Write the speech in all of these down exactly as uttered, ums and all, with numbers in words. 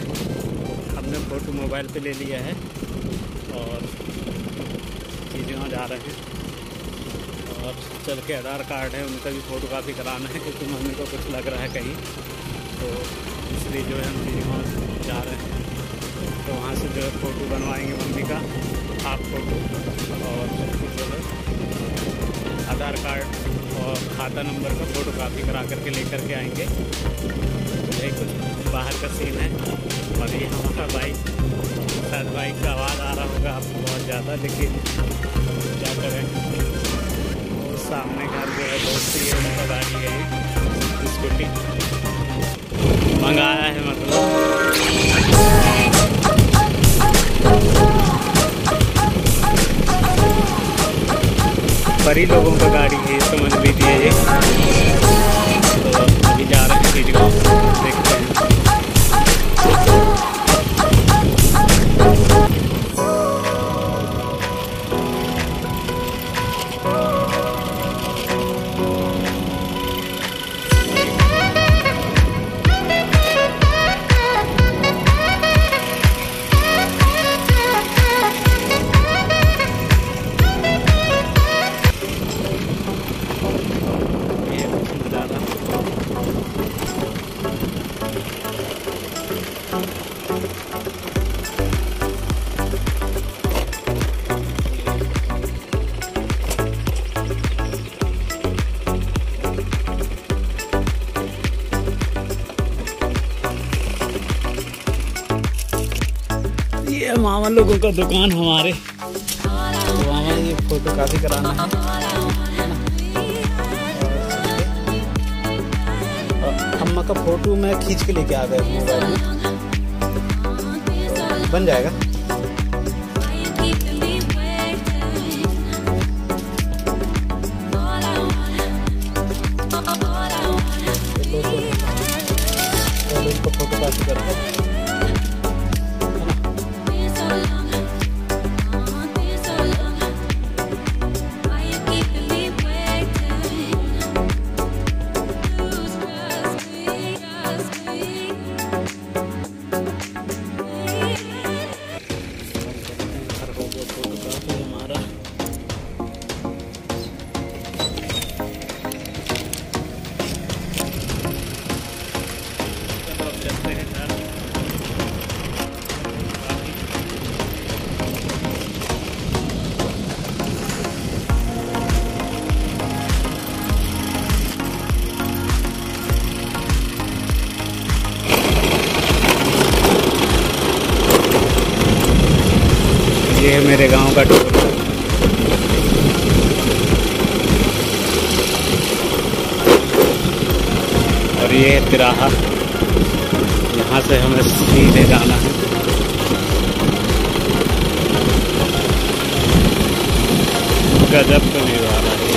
हमने photo mobile पे ले लिया है और चीज़ें जा रहे हैं और चल के आधार कार्ड है उनका भी फ़ोटो काफ़ी कराना है क्योंकि मम्मी को कुछ लग रहा है कहीं, तो इसलिए जो है हम चीज़ें जा रहे हैं। तो वहाँ से जो है फ़ोटो बनवाएंगे मम्मी का हाफ फ़ोटो और जो है आधार कार्ड और खाता नंबर का फ़ोटो कापी करा करके लेकर के आएंगे। यही कुछ बाहर का सीन है। और ये हमारा बाइक, शायद बाइक का आवाज़ आ रहा होगा आपको बहुत ज़्यादा, लेकिन क्या करें, सामने घर जो है दोस्त ही है, उनका गाड़ी है, स्कूटी मंगाया है मतलब। परी लोगों का गाड़ी है समझ लीजिए ये। तो अभी जा रहे हैं चीज़ को देखते हैं। ये मामा लोगों का दुकान हमारे, तो मामा ये फोटो काफी कराना है, और अम्मा का फोटो मैं खींच के लेके आ गया मोबाइल में, बन जाएगा। तो इनको फोटो काफी करूँगा। ये है मेरे गांव का टोल, और ये है तिराहा, यहाँ से हमें सीधे जाना है। गजब तो नहीं आ रहा है।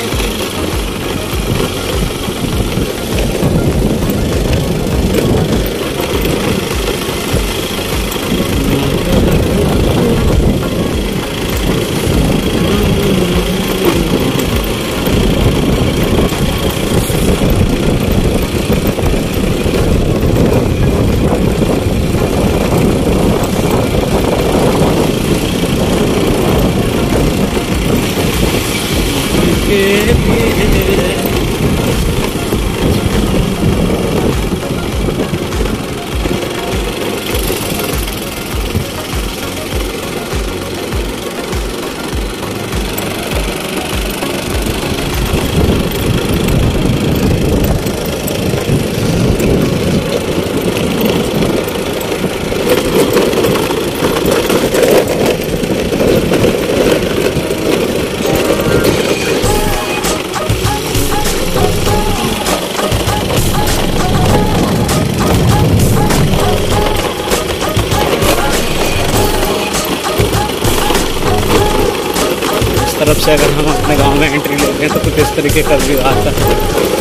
तरफ से अगर हम अपने गांव में एंट्री लेते हैं तो कुछ इस तरीके का व्यू आता है।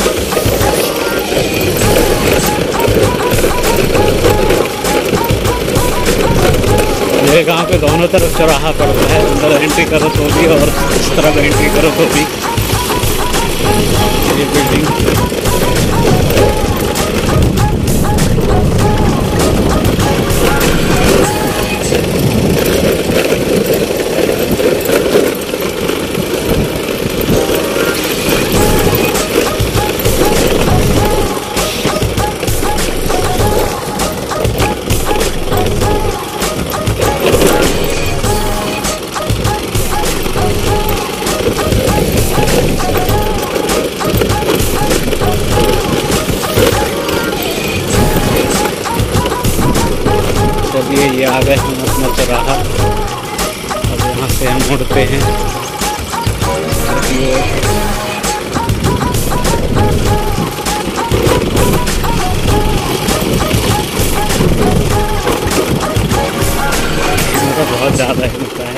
ये गांव के दोनों तरफ चौराहा पड़ता है, अंदर एंट्री करो तो भी और इस तरफ एंट्री करो तो भी। ये बिल्डिंग ये आ गए हम अपना चौराहा। अब यहाँ से हम मुड़ते हैं घर की ओर। बहुत ज़्यादा हिलता है।